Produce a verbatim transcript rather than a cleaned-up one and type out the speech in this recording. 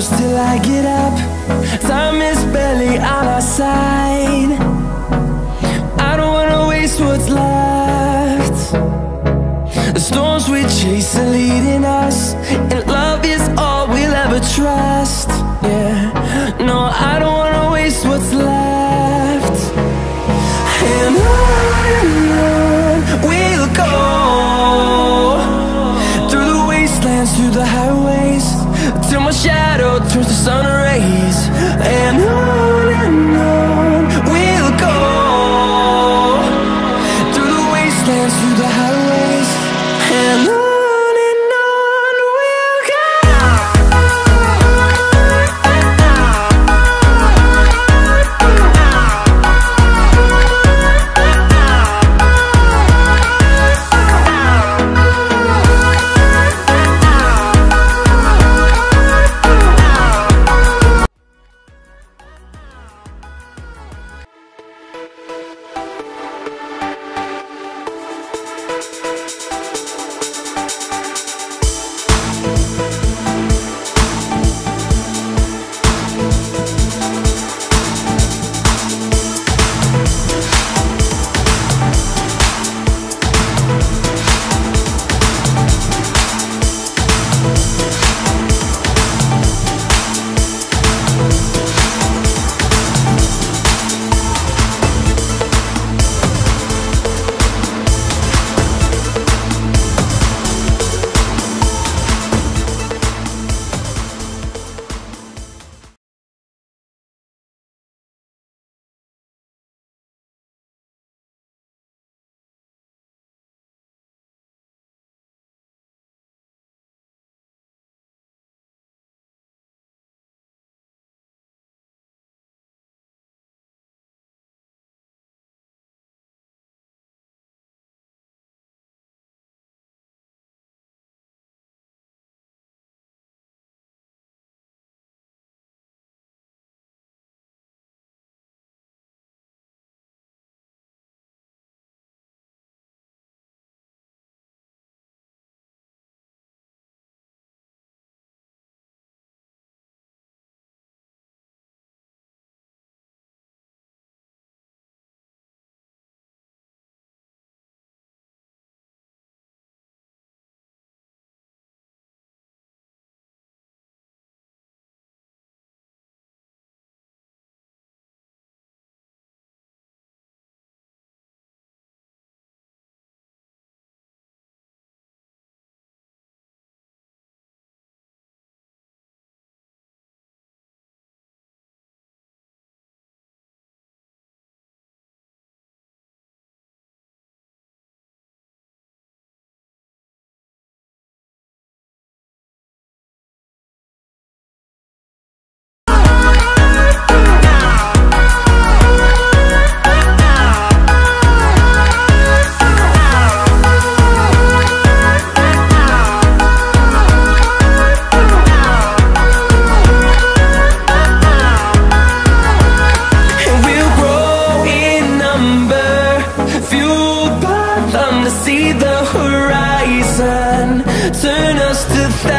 close till I get up. Time is barely on our side. I don't wanna waste what's left. The storms we chase are leading us, and love is all we'll ever trust. Yeah, no, I don't wanna waste what's left. And on and on we'll go, through the wastelands, through the highways, till my shadow turns to sun rays. And on and on we'll go, through the wastelands, through the highways, and on. See the horizon, turn us to